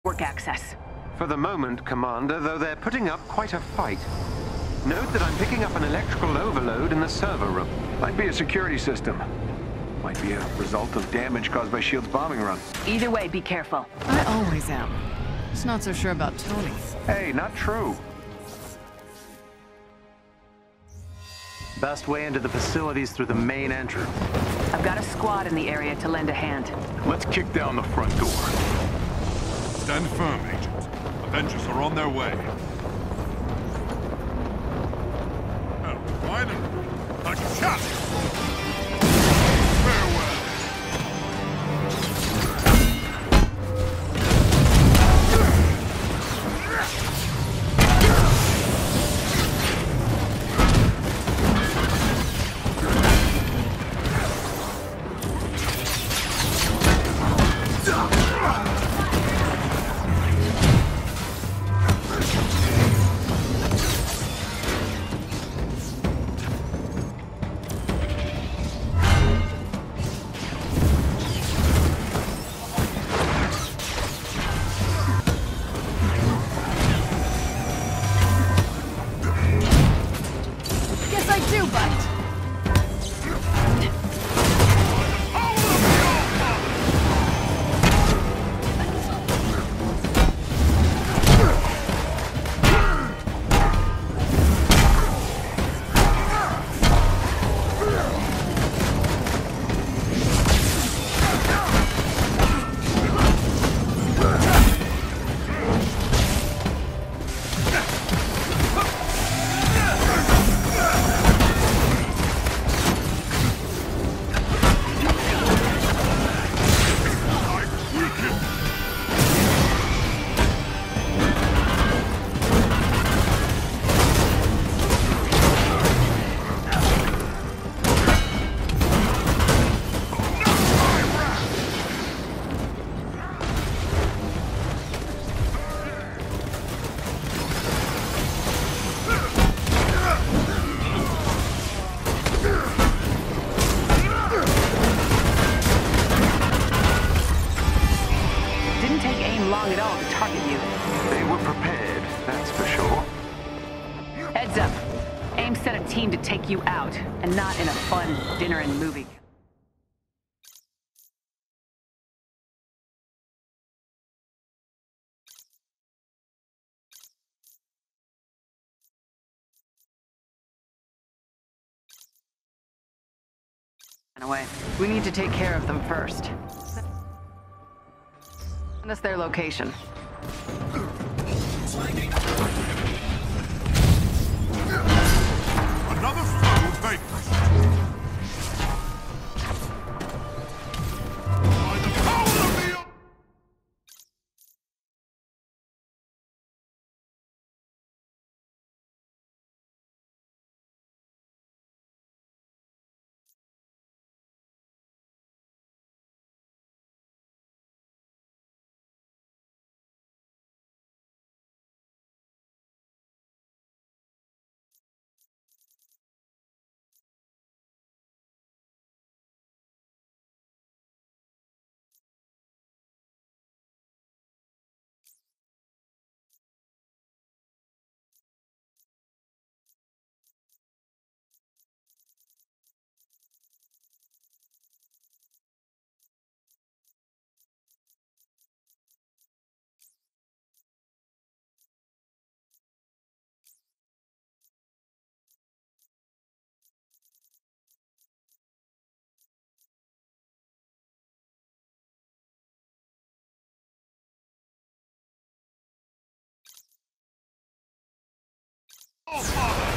network access. For the moment, Commander, though they're putting up quite a fight. Note that I'm picking up an electrical overload in the server room. Might be a security system. Might be a result of damage caused by S.H.I.E.L.D.'s bombing run. Either way, be careful. I always am. Just not so sure about Tony. Hey, not true. Best way into the facilities through the main entrance. I've got a squad in the area to lend a hand. Let's kick down the front door. Stand firm, Agent. Avengers are on their way. Oh, finally! Like a shot! Farewell! long at all to target you. They were prepared, that's for sure. Heads up. AIM sent a team to take you out, and not in a fun dinner and movie. Away. We need to take care of them first. Send us their location. Another foe vanquished. By the power of the... Oh, Father!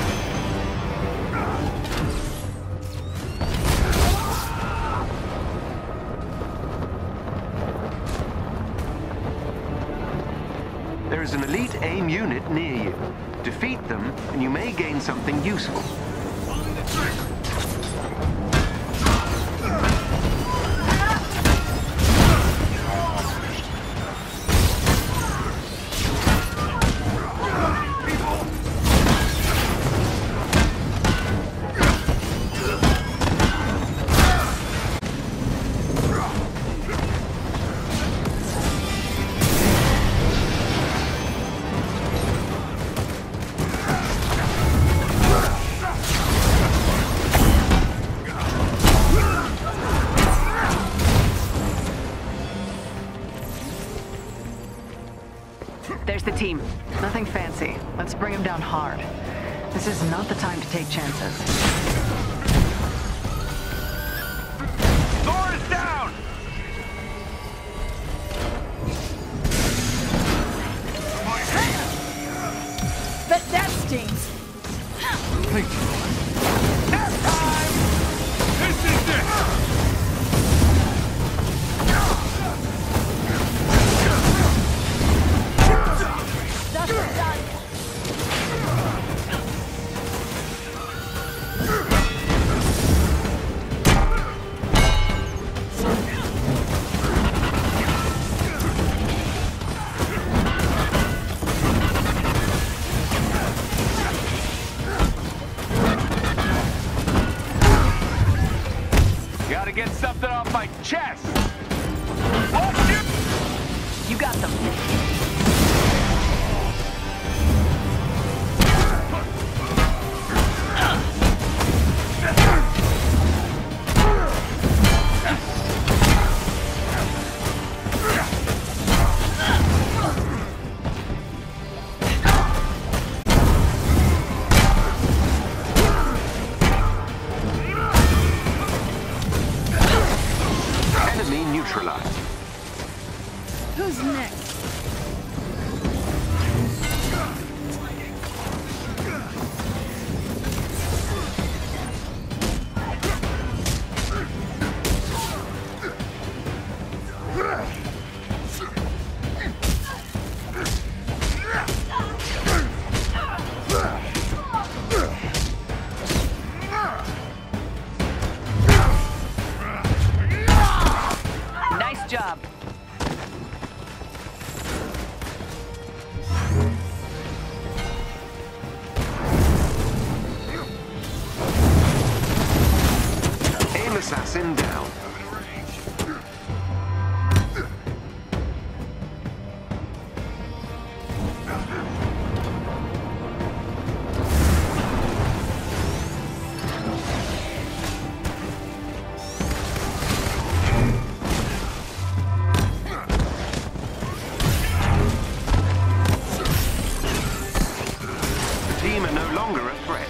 There is an elite AIM unit near you. Defeat them, and you may gain something useful. There's the team. Nothing fancy. Let's bring him down hard. This is not the time to take chances. Thor is down! That stings! Nap time! This is it! Gotta get something off my chest! Watch it! You got them. Enemy neutralized. Who's next? Nice job. Aim assassin down. The team are no longer a threat.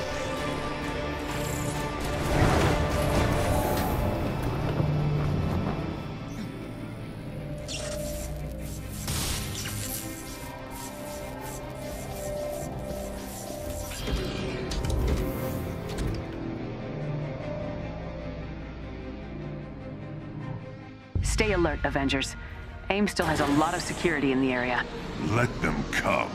Stay alert, Avengers. AIM still has a lot of security in the area. Let them come.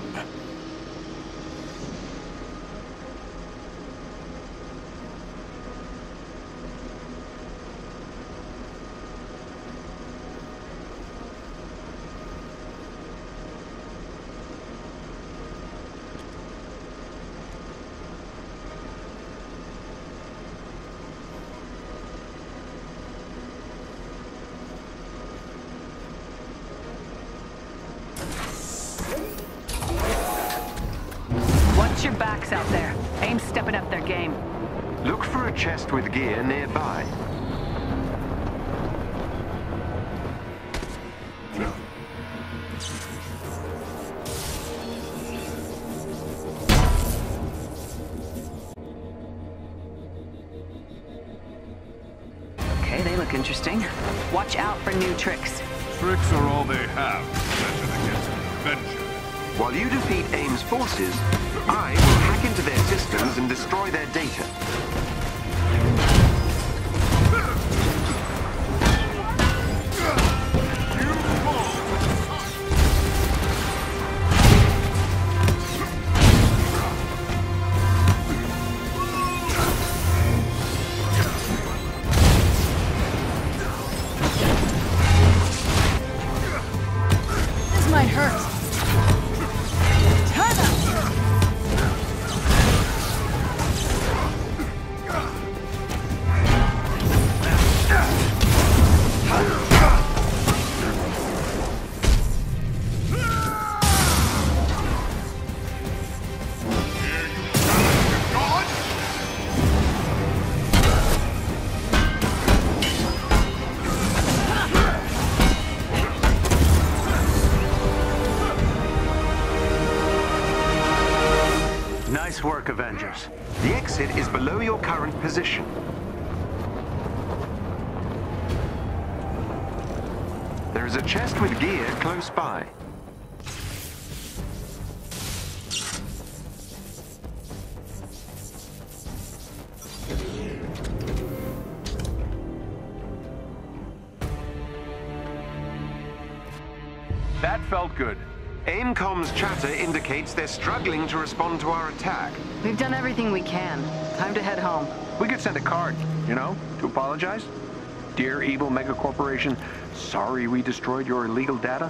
Watch your backs out there. AIM's stepping up their game. Look for a chest with gear nearby. Okay, they look interesting. Watch out for new tricks. Tricks are all they have. Defended against an Avenger. While you defeat AIM's forces, I will hack into their systems and destroy their data. This might hurt. Time out! work, Avengers. The exit is below your current position. There is a chest with gear close by. That felt good. AIMCOM's chatter indicates they're struggling to respond to our attack. We've done everything we can. Time to head home. We could send a card, you know, to apologize. Dear evil megacorporation, sorry we destroyed your illegal data.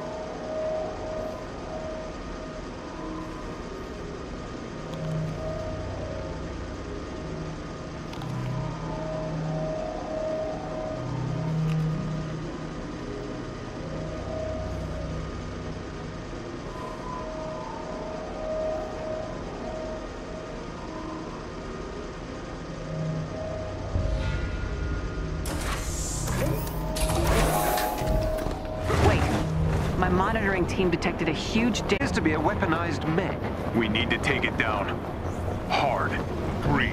My monitoring team detected a huge Appears to be a weaponized mech. We need to take it down. Hard. Agreed.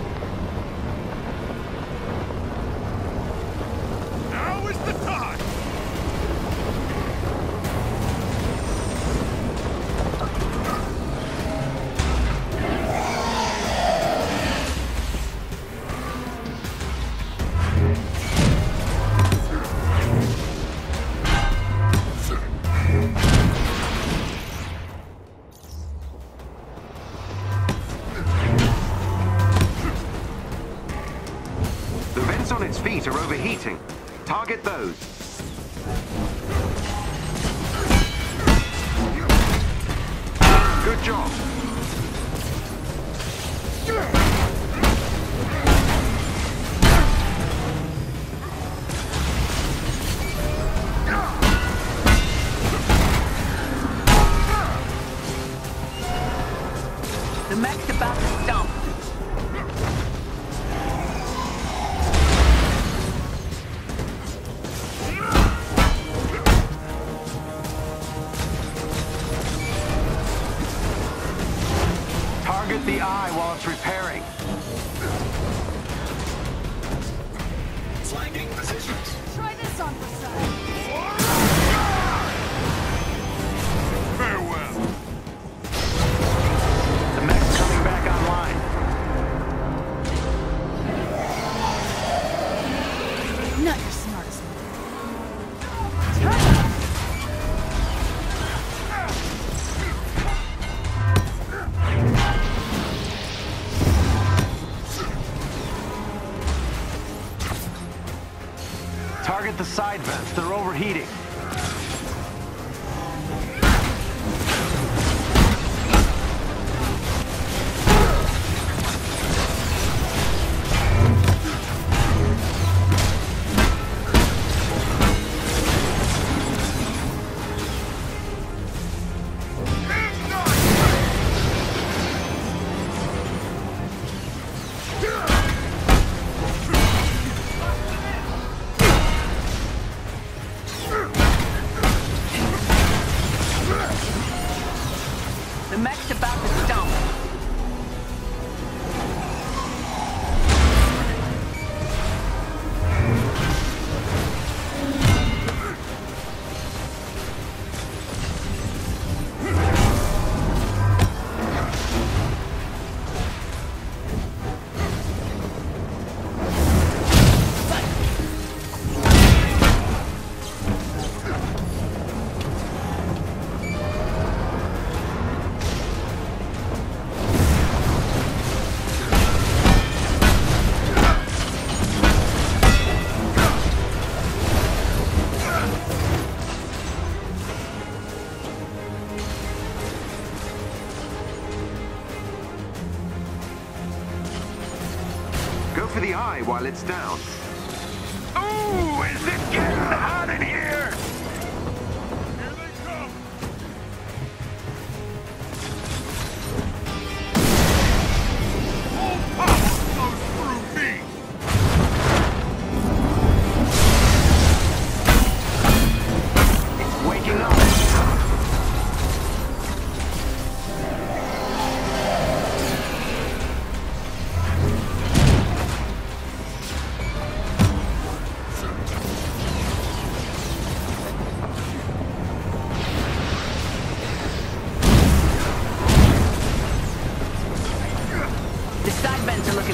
Now is the time! The vents on its feet are overheating. Target those. Good job. The mech's about to stomp. Target the eye while it's repairing. Flanking positions. Try this on for size. Farewell. The mech's coming back online. Not your smartest move. Target the side vents. They're overheating. The mech's about to stomp. Go for the eye while it's down. Ooh, is it getting hot in here? Here they come! All power flows through me! It's waking up.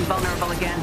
vulnerable again.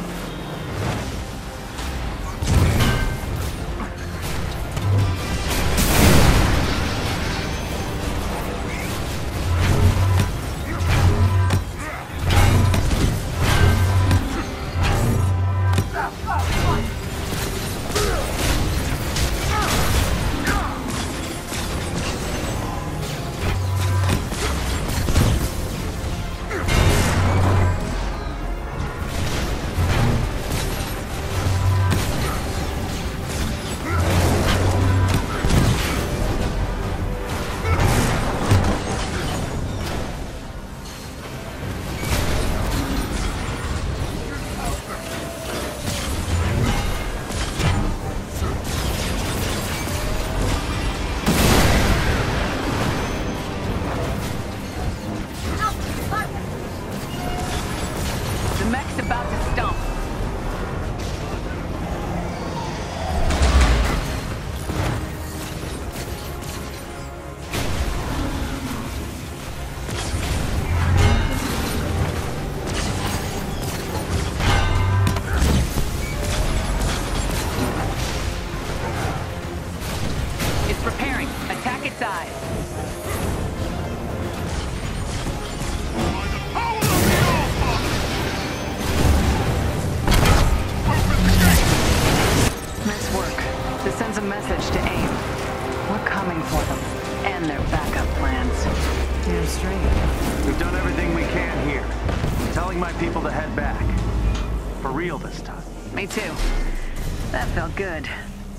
We've done everything we can here. I'm telling my people to head back. For real this time. Me too. That felt good.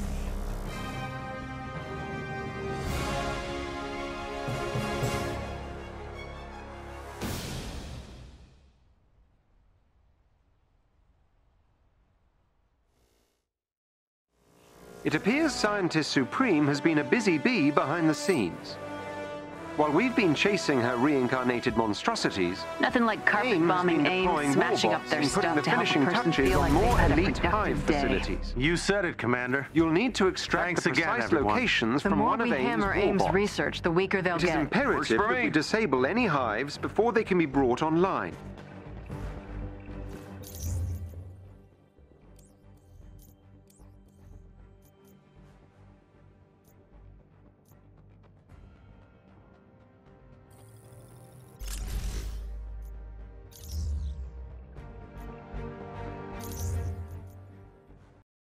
It appears Scientist Supreme has been a busy bee behind the scenes. While we've been chasing her reincarnated monstrosities, Nothing like carpet AIM has bombing been AIM, deploying smashing warbots up their and putting the stuff to help a finishing person touches feel on like they've more had a elite hive productive day. facilities. You said it, Commander. You'll need to extract Thanks the again, precise everyone. locations The from more one of we AIM's hammer AIM's warbots. research, the weaker they'll It is get. imperative Works for that we me. disable any hives before they can be brought online.